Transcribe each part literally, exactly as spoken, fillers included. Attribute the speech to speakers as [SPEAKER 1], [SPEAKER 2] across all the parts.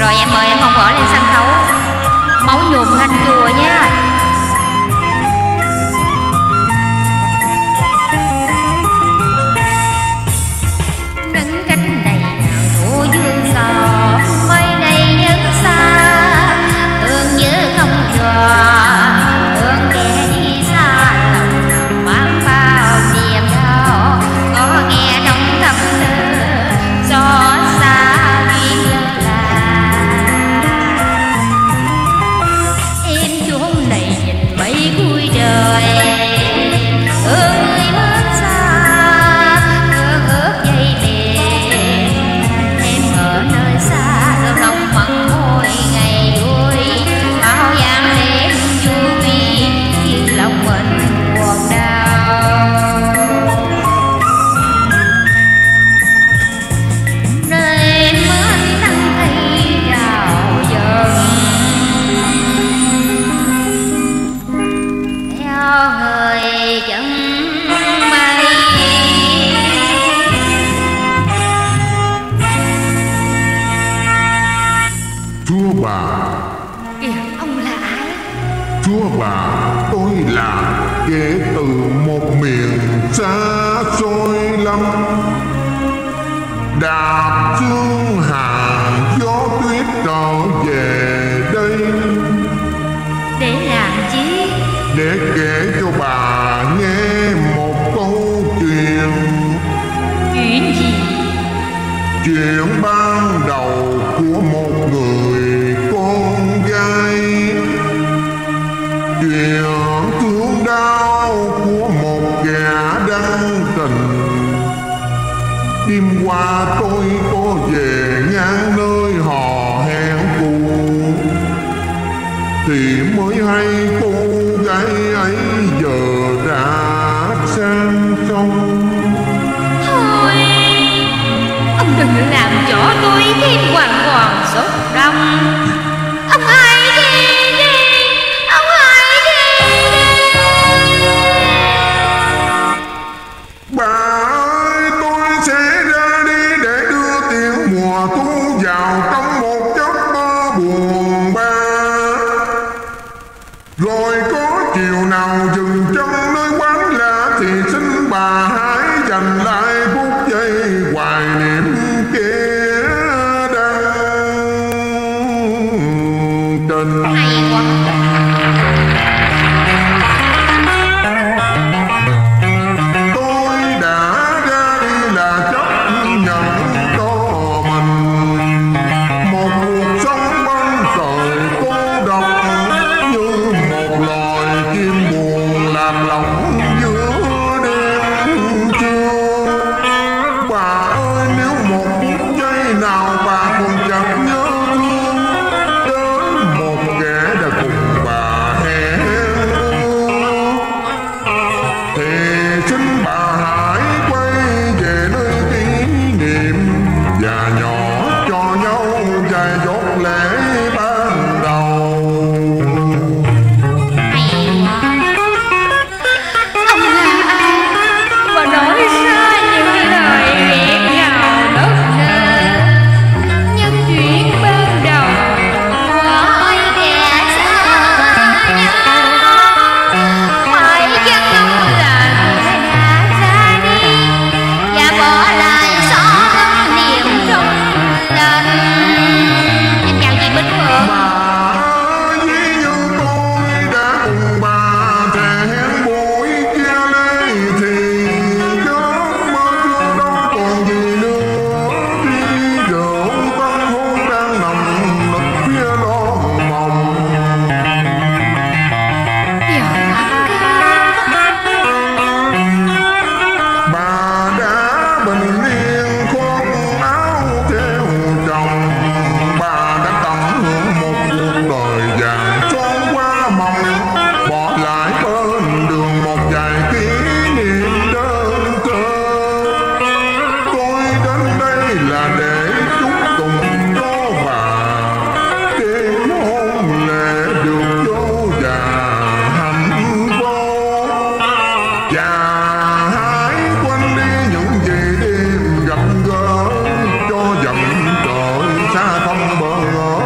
[SPEAKER 1] Rồi em mời em Phong Võ lên sân khấu máu nhuộm thanh chùa nha. Nâng cánh đầy nào thua dương gió, mây đầy nhân xa, thương nhớ không dò, thương kẻ đi xa lòng mang bao niềm đau, có nghe trong thầm thơ gió xa duyên lơ là. Em chuông này nhìn mấy cuối đời, thương người mất xa, thương ước dây bền, em ở nơi xa thương lòng mặn mỗi ngày vui, bao giang đêm vui khiến lòng mình buồn đau. Nơi mới nắng thấy rào dần, theo người chân mây.
[SPEAKER 2] Thưa bà,
[SPEAKER 1] Kìa, ông là ai?
[SPEAKER 2] thưa bà, tôi là kẻ từ một miền xa xôi lắm, đạp chương hàng gió tuyết trở về đây
[SPEAKER 1] Để làm chi?
[SPEAKER 2] để kể cho bà nghe một câu chuyện.
[SPEAKER 1] Chuyện gì?
[SPEAKER 2] Chuyện ban đầu của một người con gái, chuyện thương đau của một kẻ đắng tình. Đêm qua tôi có về ngang nơi họ hẹn cũ, thì mới hay cô gái ấy giờ đã sang sông.
[SPEAKER 1] Thôi, ông đừng làm cho tôi thêm hoàng hoàng sốt đông. Ông hãy đi đi, ông hãy đi đi.
[SPEAKER 2] Bà ơi, tôi sẽ ra đi để đưa tiếng mùa thu vào trong một giấc mơ buồn bã. Rồi có chiều nào dừng chân nơi quán lạ thì xin bà hãy dành lại phút giây hoài niệm kẻ đang tình.
[SPEAKER 1] Hay quá.
[SPEAKER 2] Tôi đã ra đi là chấp nhận cho mình một cuộc sống băng trời cô độc, như một loài chim buồn làm lòng giữa đêm trưa. Bà ơi, nếu một phút giây nào bà còn chẳng nhớ thương đến một kẻ đã cùng bà hẹn ước, thì xin bà hãy quay về nơi kỷ niệm và nhỏ cho nhau vài giọt lệ ban đầu.
[SPEAKER 1] Ông là ai mà nói ra những lời nghẹn ngào nức nở? Nhân chuyện ban đầu mỗi kẻ xa nhau, phải chăng ông là người đã ra đi và bỏ lại xót ấm niềm trong lòng? Em chào chị Bích Phượng.
[SPEAKER 2] Bà ơi, ví như tôi đã cùng bà thề hẹn buổi chia ly, thì giấc mơ chưa đâu còn gì nữa. Khi rượu tân hôn đang nằm nực phía lon mộng, bà đã bình yên khoác áo theo chồng. Bà đã tận hưởng một cuộc đời vàng son qua mộng, bỏ lại bên đường một vài kỷ niệm đơn thơ. Tôi đến đây là để chúc tụng cho bà đêm hôn lễ được dỗ dàng hạnh phúc, và hãy quên đi những gì đêm gặp gỡ cho dần trời xa không bờ.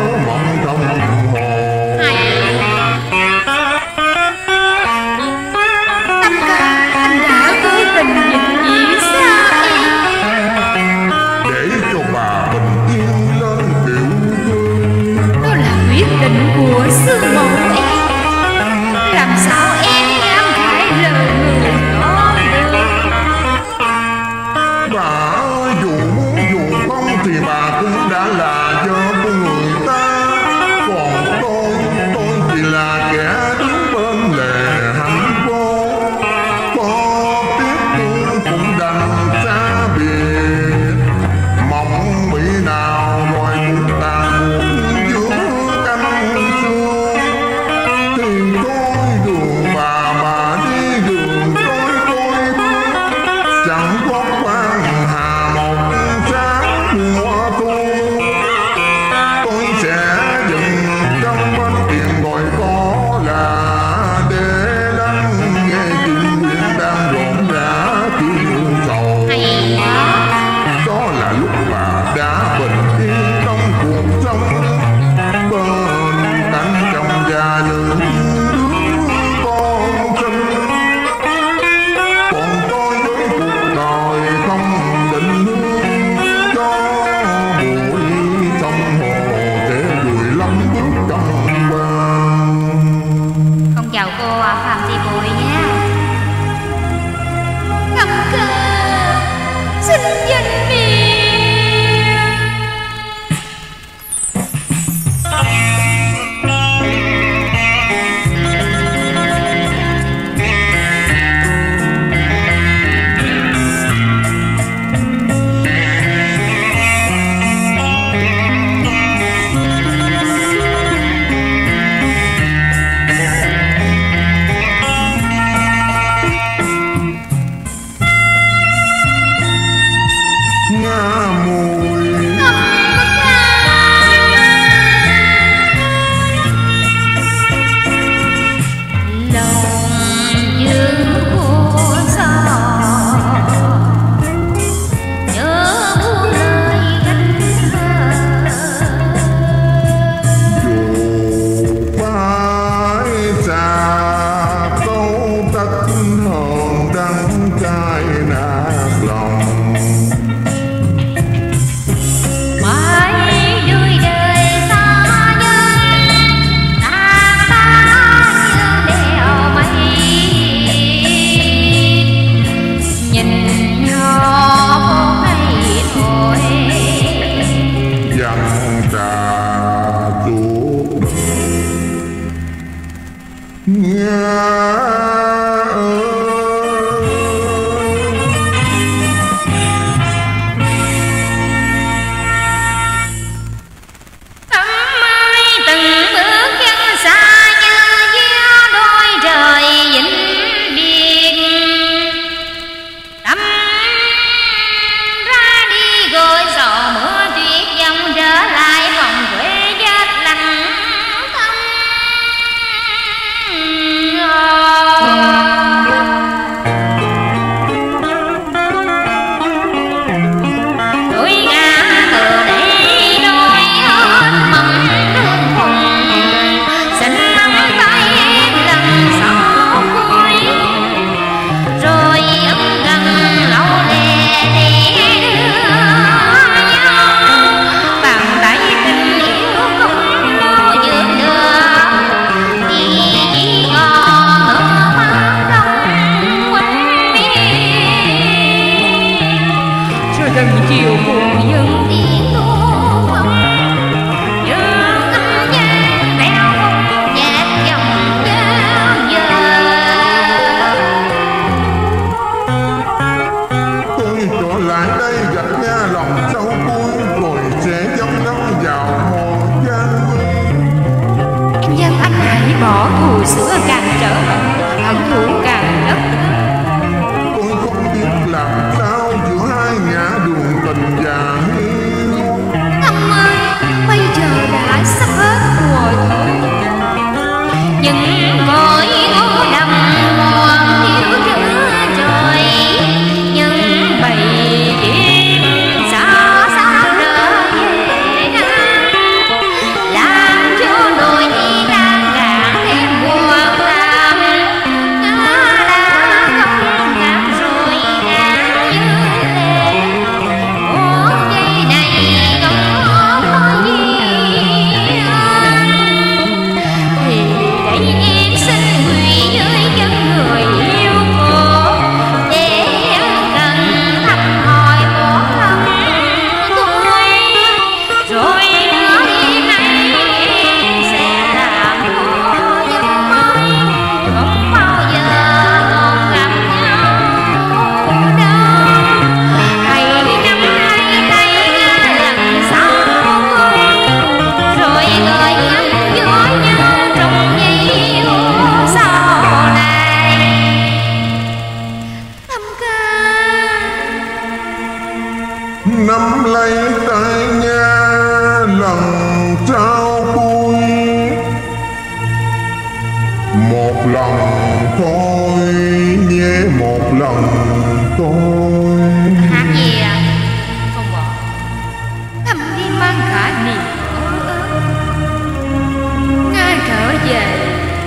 [SPEAKER 2] là vợ của người ta, còn tôi, tôi chỉ là kẻ đứng bên lề hạnh phúc. Có tiếc tôi cũng đành xa biệt, mong mỹ nào rồi cũng tàn một giữa cánh xương. Thì tôi đường bà bà đi đường tôi tôi chẳng có quan hà một sáng mùa thu. Tôi sẽ dừng trong bên tiền gọi có là để lắng nghe chuyện chuyện đang rộn rã tiếng sầu. Đó là lúc bà đã bình yên trong cuộc sống, bên cạnh chồng già những đứa con sinh. Còn tôi với cuộc đời không định hướng, cho bụi sông hồ để vùi lắm bước trong vàng.
[SPEAKER 1] Con chào cô Phạm Thị Bụi nha. Ngâm ca xin danh miền.
[SPEAKER 2] Nga mùi
[SPEAKER 1] lòng như vô xa, nhớ buông lời gánh vợ.
[SPEAKER 2] dù phải xa câu tất hồn đắng cay nát lòng.
[SPEAKER 1] Mãi đuôi đời xa nhân, ta ta như đèo mây. Nhìn nhau phút này thôi,
[SPEAKER 2] Dặn trà suốt đời. Nga ơi,
[SPEAKER 1] tắm mai từng bước chân xa như gió đôi trời vĩnh biệt. Tâm ra đi gọi gió mưa tuyết dòng trở lại vòng quê chết lặng thầm. Tôi ngã từ đây đôi hết mộng thương phùng, xin nắm tay em lần sau cuối, rồi ấm gần lâu lệ để đưa nhau. Bàn tay tình yêu không lo vượt được, vì chỉ còn nước mắt đông quanh mi. Rồi từng chiều buồn những tiếng thu không, những âm gian leo không nhạt dòng giao giờ.
[SPEAKER 2] tôi trở lại đây gặp nha lòng sâu cuối, rồi sẽ dâng nắng vào hồn gian nguy.
[SPEAKER 1] Em dân anh hãy bỏ thù xưa càng trở hận, hận thù càng đất.
[SPEAKER 2] Tôi không biết làm sao giữa hai ngã đường tình và hiu.
[SPEAKER 1] Năm ơi, bây giờ đã sắp hết mùa thôi. Những cõi ngô đầm hoàng thiếu giữa trời, những bầy chim xa xa trở về Nam, làm cho đôi đi đang gạt thêm buồn ra.
[SPEAKER 2] lần thôi nhé, một lần thôi.
[SPEAKER 1] Hát gì à? Phong Võ thầm đi mang cả niềm âu ơ, ngài trở về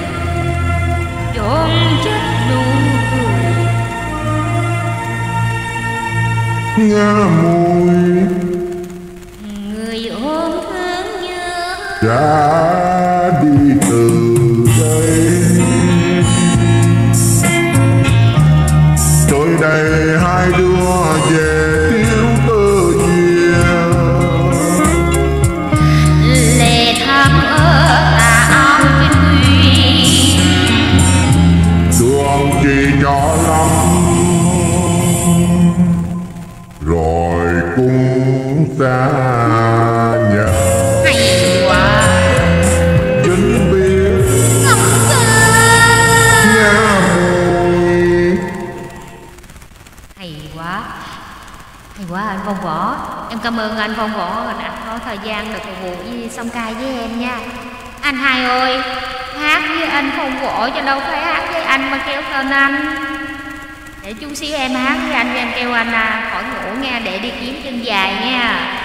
[SPEAKER 1] chôn chết nụ cười.
[SPEAKER 2] Nga môi
[SPEAKER 1] Người ôm thương nhớ
[SPEAKER 2] đã đi từ đây, rồi đây hai đứa về thiếu cơ duyên.
[SPEAKER 1] lệ thắm ở tà áo trên thuyền,
[SPEAKER 2] Đường chỉ nhỏ lắm rồi cũng xa nhà.
[SPEAKER 1] hay quá
[SPEAKER 2] Vĩnh biệt
[SPEAKER 1] ngọc xa.
[SPEAKER 2] Nga môi.
[SPEAKER 1] Hay quá, hay quá anh Phong Võ. Em cảm ơn anh Phong Võ đã có thời gian được phục vụ với song ca với em nha. Anh hai ơi, hát với anh Phong Võ cho đâu phải hát với anh mà kêu tên anh. Để chút xíu em hát với anh, em kêu anh à, khỏi ngủ nghe, để đi kiếm chân dài nha.